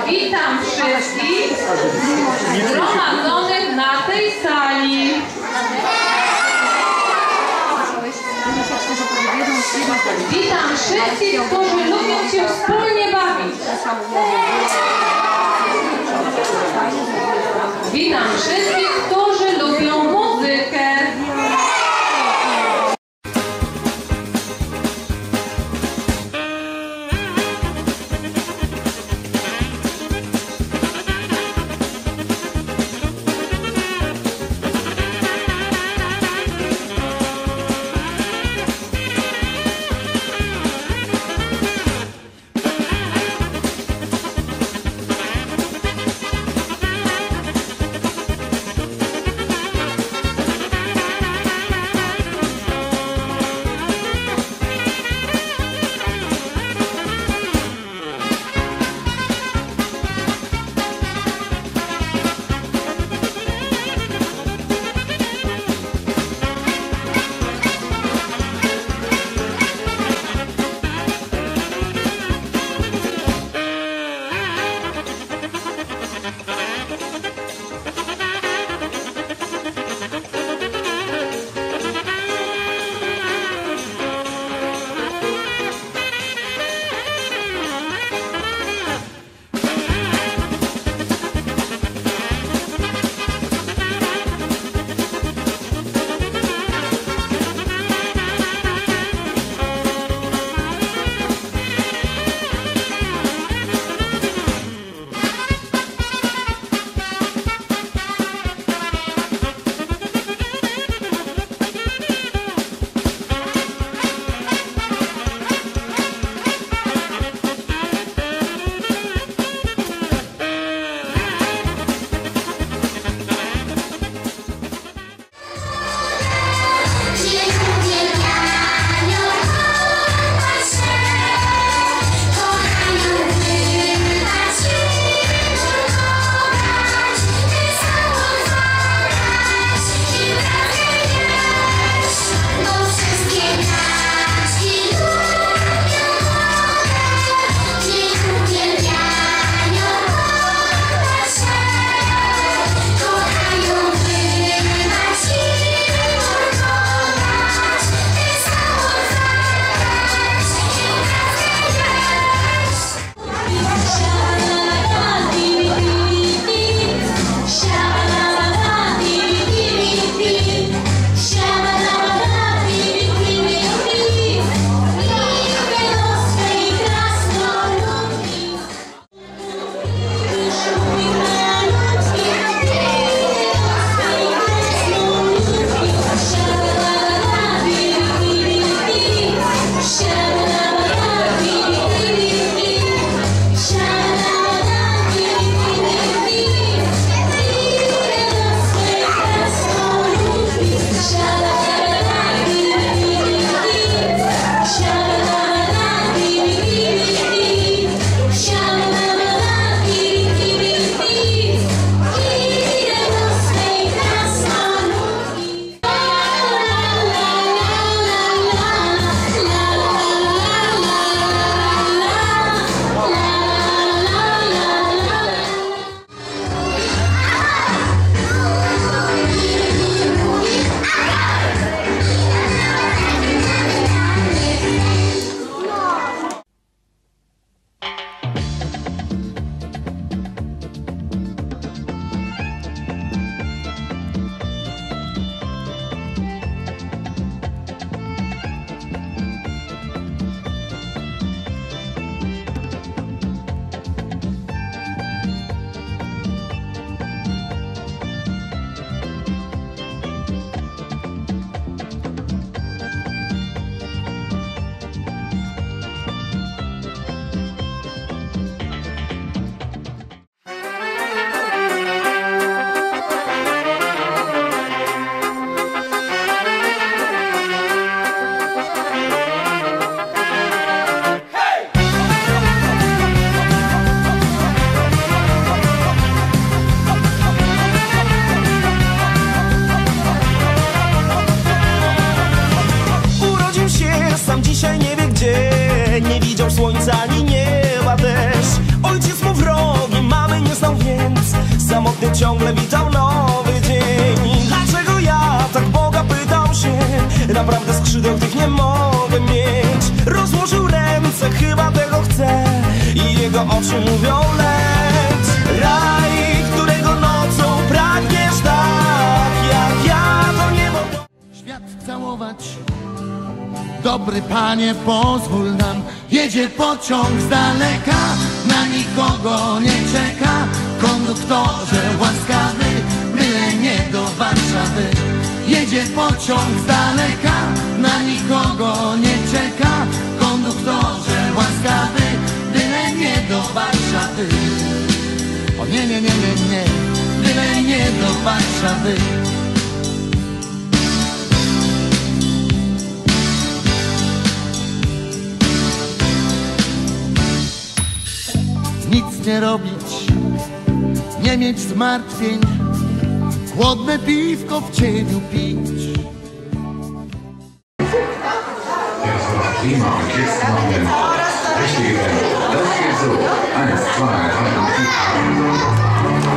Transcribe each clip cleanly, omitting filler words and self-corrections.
Witam wszystkich zgromadzonych na tej sali. Witam wszystkich, którzy lubią się wspólnie bawić. Witam wszystkich, którzy lubią muzykę. dzisiaj nie wie gdzie, nie widział słońca ani nieba też. Ojciec mu wrogiem samotnie ciągle witał nowy dzień. Dlaczego ja tak Boga pytam się? Naprawdę skrzydeł tych nie mogę mieć. Rozłożył ręce, chyba tego chce i jego oczy mówią leć. Raj, którego nocą pragniesz tak, jak ja to niebo. Świat całować, dobry Panie, pozwól nam. Jedzie pociąg z daleka, na nikogo nie czeka. Konduktorze łaskawy, byle nie do Warszawy. Jedzie pociąg z daleka, na nikogo nie czeka. Konduktorze łaskawy, byle nie do Warszawy. O nie, nie, nie, nie, nie, byle nie do Warszawy. Nic nie robić, nie mieć zmartwień, chłodne piwko w cieniu pić. Jetzt noch prima und jetzt noch den richtigen. Das geht so. 1, 2, 3 und 4.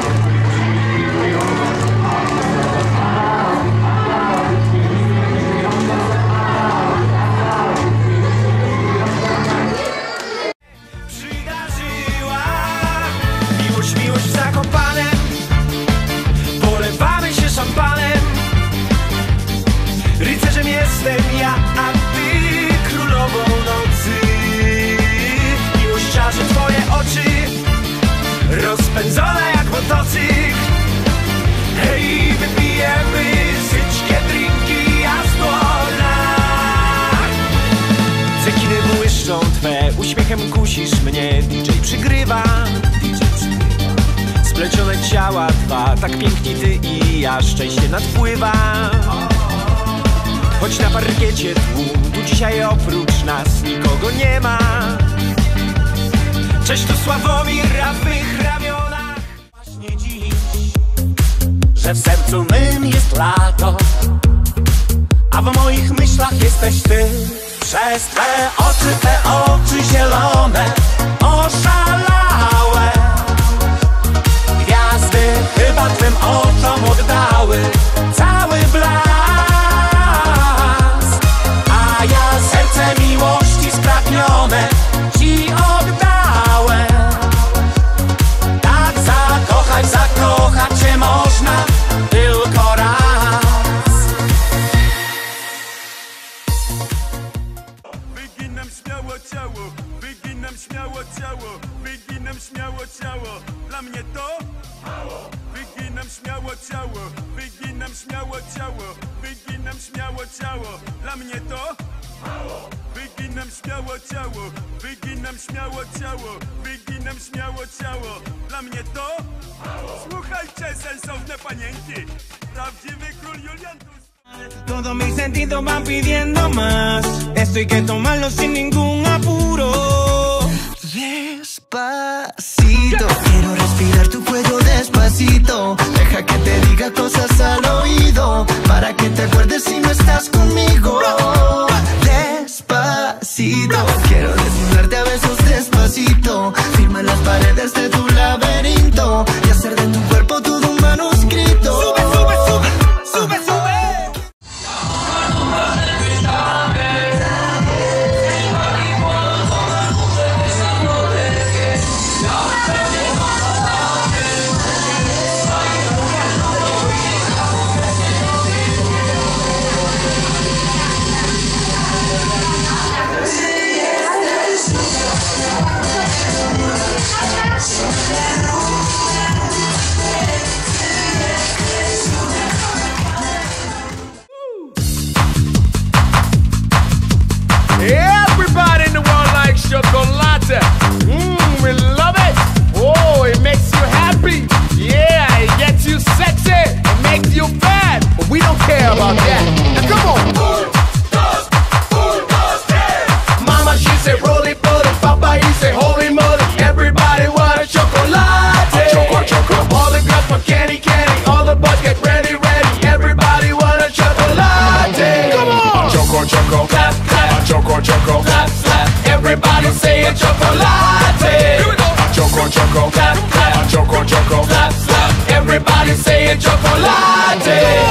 Przydarzyła miłość, miłość w Zakopanem. Polewamy się szampanem. Rycerzem jestem ja, a ty królową nocy. Miłość czarzy twoje oczy, rozpędzone jak motocykl. Hej, wypijemy syćkie drinki, jasno rak. Cekiny błyszczą twe, uśmiechem kusisz mnie. DJ przygrywa, splecione ciała dwa, tak piękni ty i ja, szczęście nadpływa. Choć na parkiecie tłum, tu dzisiaj oprócz nas nikogo nie ma. Cześć, tu Sławomir, a w mych ramionach właśnie dziś, że w sercu mym jest lato, a w moich myślach jesteś ty. Przez te oczy zielone, oszalałe. Gwiazdy chyba twym oczom oddały cały blask. A ja serce miłości spragnione ci oddałem. Tak zakochać się można tylko raz. Wyginam śmiało ciało, wyginam śmiało ciało, wyginam śmiało ciało. Dla mnie to mało. Wyginam śmiało ciało, wyginam śmiało ciało, wyginam śmiało ciało. Dla mnie to mało. Wyginam śmiało ciało, wyginam śmiało ciało, wyginam śmiało ciało. Dla mnie to mało. Słuchajcie, sensowne panienki, prawdziwy król Julian. Todos mis sentidos van pidiendo más. Esto hay que tomarlo sin ningún apuro. Despacito, quiero respirar tu cuello despacito. Deja que te diga cosas al oído, para que te acuerdes si no estás conmigo. Despacito, quiero desnudarte a besos despacito. Firma las paredes de tu laberinto y hacer de tu cuerpo todo un manuscrito. Sube, sube, sube, sube, sube. Everybody in the world likes chocolate. We love it. Oh, it makes you happy. Yeah, it gets you sexy. It makes you fat. But we don't care about that. Now come on. Mama, she said roly poly. Papa, he said holy moly. Everybody want a chocolate. Choco, choco. All the girls want candy, candy. All the boys get ready, ready. Everybody want a chocolate. Come on. Choco, choco. Clap, clap. Choco, choco. Clap, clap. Everybody say a chocolate. Here we go. Choco, choco. Clap, clap. Choco, choco. Clap, clap. Everybody say chocolate.